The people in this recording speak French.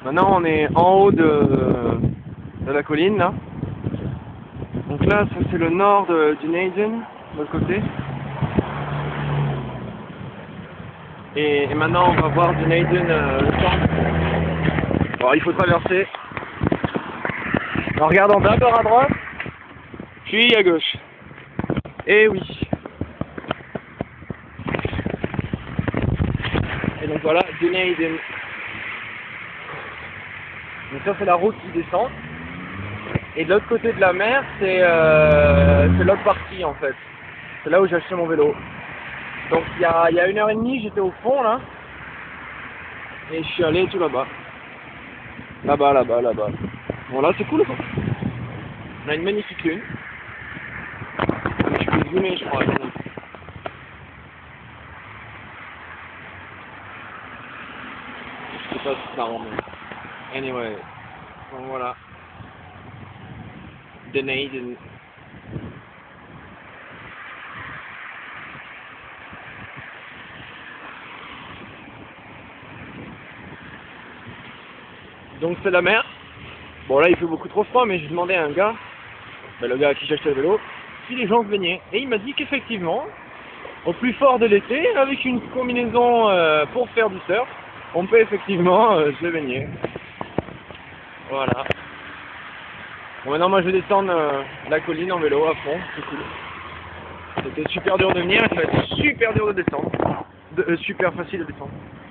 Maintenant on est en haut de la colline là. Donc là ça c'est le nord du Naden, de l'autre côté. Et maintenant on va voir du Naden le centre. Alors il faut traverser. En regardant d'abord à droite, puis à gauche. Et oui. Et donc voilà, du Naden. Donc ça c'est la route qui descend. Et de l'autre côté de la mer, c'est l'autre partie en fait. C'est là où j'ai acheté mon vélo. Donc il y a 1h30, j'étais au fond là. Et je suis allé tout là-bas. Là-bas. Bon là c'est cool quoi. On a une magnifique lune. Je peux zoomer je crois. Attendez. Je sais pas si ça rend mais... Anyway. Donc voilà. The Naden. Donc c'est la mer. Bon là il fait beaucoup trop froid mais j'ai demandé à un gars, le gars à qui j'ai acheté le vélo, si les gens se baignaient. Et il m'a dit qu'effectivement, au plus fort de l'été, avec une combinaison pour faire du surf, on peut effectivement se baigner. Voilà. Bon maintenant moi je vais descendre la colline en vélo à fond, c'est cool. C'était super dur de venir, ça va être super dur de descendre. Super facile de descendre.